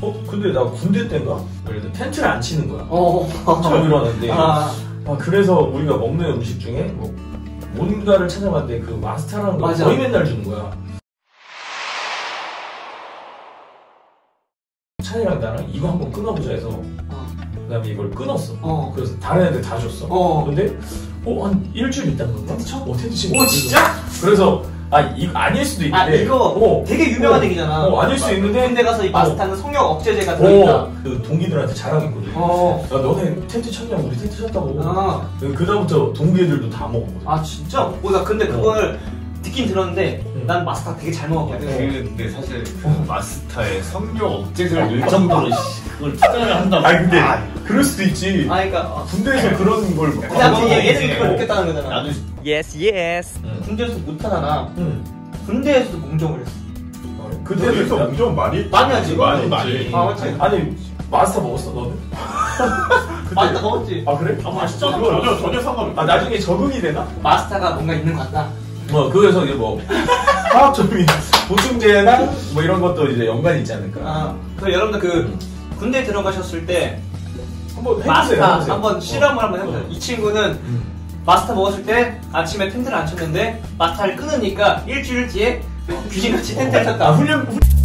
근데 나 군대 때인가? 그래도 텐트를 안 치는 거야. 처음 일어났는데. 그래서 우리가 먹는 음식 중에 뭐 뭔가를 찾아봤는데 그 마스타라는 거 거의 맨날 주는 거야. 찬이랑 나랑 이거 한번 끊어보자 해서 그 다음에 이걸 끊었어. 그래서 다른 애들 다 줬어. 근데 한 일주일 있다는 건가? 텐트 쳐? 텐트 치고. 진짜? 그래서 이거 아닐 수도 있는데. 이거 되게 유명한 얘기잖아. 아닐 수 있는데. 군대 가서 이 마스타는 성역 억제제가 들어있다. 그 동기들한테 자랑했거든. 야, 너네 텐트 쳤냐고. 우리 텐트 쳤다고. 그다음부터 동기들도 다 먹었거든. 진짜? 나 근데 그걸 듣긴 들었는데 난 마스타 되게 잘 먹었거든. 근데 사실 마스타의 성욕 억제제를 넣을 정도로 그걸 투자를 한다고. 근데 그럴 수도 있지. 그러니까 군대에서 그런 걸 먹고. 얘는 그걸 먹겠다는 거잖아. 나도 yes. 군대에서 못하잖아. 군대에서도 몽정을 했어. 그때도 몽정 많이 하지. 많이. 맞지. 아니 마스터 먹었어 너는? 마스타 먹었지. 그래? 맛있잖아. 전혀 상관없어. 나중에 적응이 되나? 마스타가 뭔가 있는 것 같다. 그래서 이제 화학적인 보충제나 뭐 이런 것도 이제 연관이 있지 않을까. 그럼 여러분들 군대 들어가셨을 때 한번 마스타 한번 실험을 한번 해보세요. 이 친구는 마스타 먹었을 때 아침에 텐트를 안 쳤는데 마스타를 끊으니까 일주일 뒤에 귀신같이 텐트를 쳤다. 훈련